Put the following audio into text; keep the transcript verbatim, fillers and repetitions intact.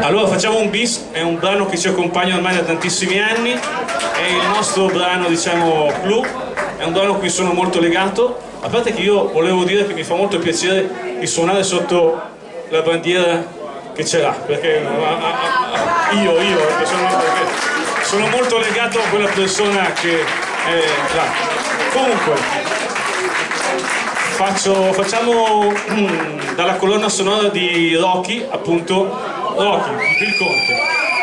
Allora facciamo un bis, è un brano che ci accompagna ormai da tantissimi anni, è il nostro brano, diciamo, clou, è un brano a cui sono molto legato, a parte che io volevo dire che mi fa molto piacere di suonare sotto la bandiera che ce l'ha, perché io, io personalmente, perché sono molto legato a quella persona che è là. Comunque, faccio, facciamo mm, dalla colonna sonora di Rocky, appunto, Rocky, di Bill Conti.